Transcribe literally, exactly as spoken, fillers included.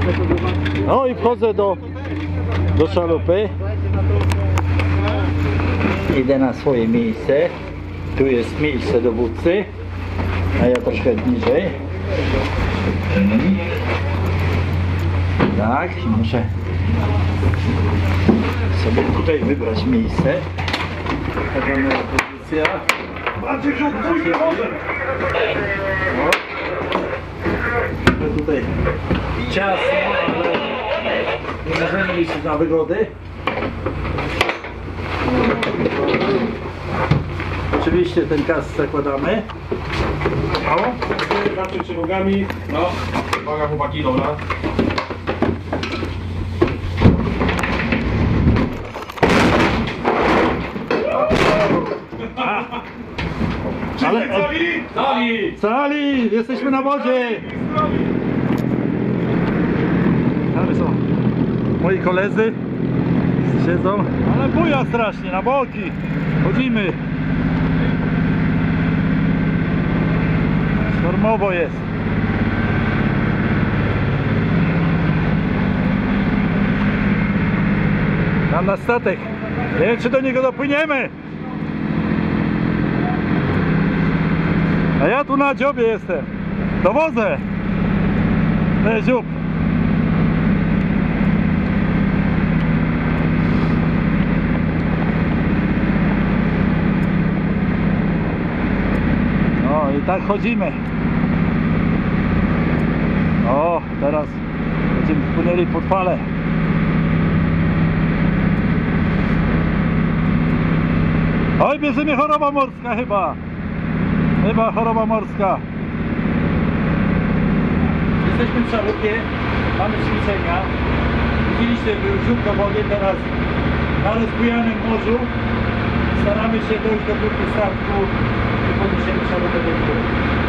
No i wchodzę do, do szalupy. Idę na swoje miejsce. Tu jest miejsce dowódcy, a ja troszkę niżej. Tak, muszę sobie tutaj wybrać miejsce. Taka moja pozycja. No. Tutaj ciasno, ale nie możemy iść na wygody. Oczywiście ten kask zakładamy. No, zawsze czy nogami. No, uwaga chłopaki, dobra. Ale Cali! Cali! Cali! Jesteśmy na wodzie! Tam są moi koledzy. Siedzą. Ale buja strasznie, na boki. Chodzimy. Sztormowo jest. Tam na statek. Nie wiem, czy do niego dopłyniemy. A ja tu na dziobie jestem. Dowozę. To jest dziób. No i tak chodzimy. O, teraz będziemy wpłynęli pod falę. Oj, bierze mnie choroba morska chyba. Chyba choroba morska. Jesteśmy w szalupie, mamy ćwiczenia. Widzieliście, był rzut do wody, teraz na rozbujanym morzu staramy się dojść do grupy statku i podniesiemy szalupę do góry.